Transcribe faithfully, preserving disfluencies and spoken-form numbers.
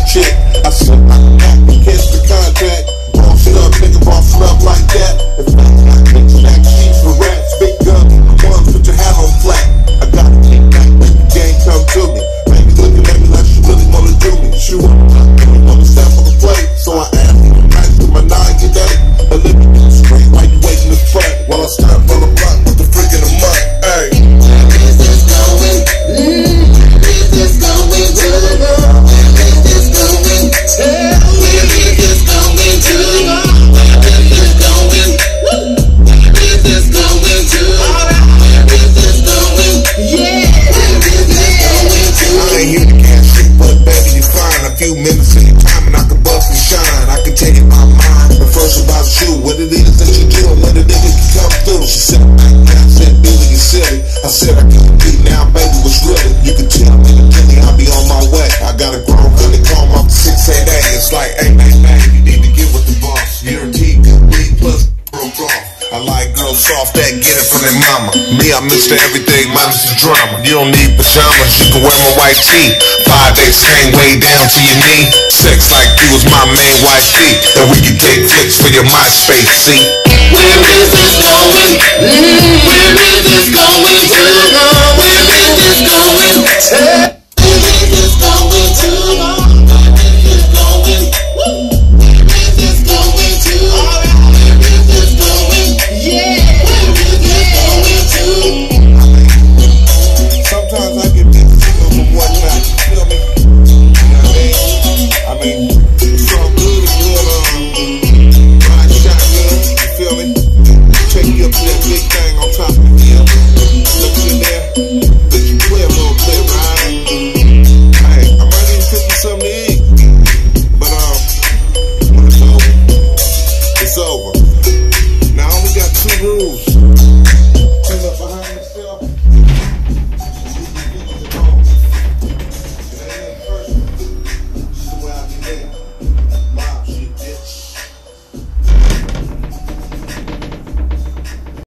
chick. I said, I can't catch the contact. Boss it up, nigga, boss it up like that. If not, I can't stack sheets for rats. Big gun, one, put your hat on flat. I gotta kick back, let the game come to me. Baby looking at me like she really wanna do me. She wanna wanna step on the plate. So I asked her to match to my nine today. I live in the street while you waiting in front. While I stand for the block with the freak in the mud. Hey. Where is this going? Mm, where is this going to? Where is this going to? Where is this going to? Where is this going? Where is this going to? Where is this going? Yeah. Where is this going to? I ain't here to cash shit, but baby, you fine. A few minutes in your time and I can bust and shine. I can tell you my mind. But first about you, what it is that you do, and when the nigga can come through. She said, I can't say Billy, you silly. I said, I can't beat now, baby, what's really? You can tell me, Billy, I'll be on my way. I got a grown Billy, call my six eight eight. It's like, hey, man, man, you need to get with the boss. Guaranteed good weed plus from off. I like girls soft that get it from their mama. Me, I'm Mister Everything, minus the drama. You don't need pajamas, you can wear my white tee. Five days hang way down to your knee. Sex like you was my main wifey. And we can take flicks for your MySpace, see? Where is this going? Mm.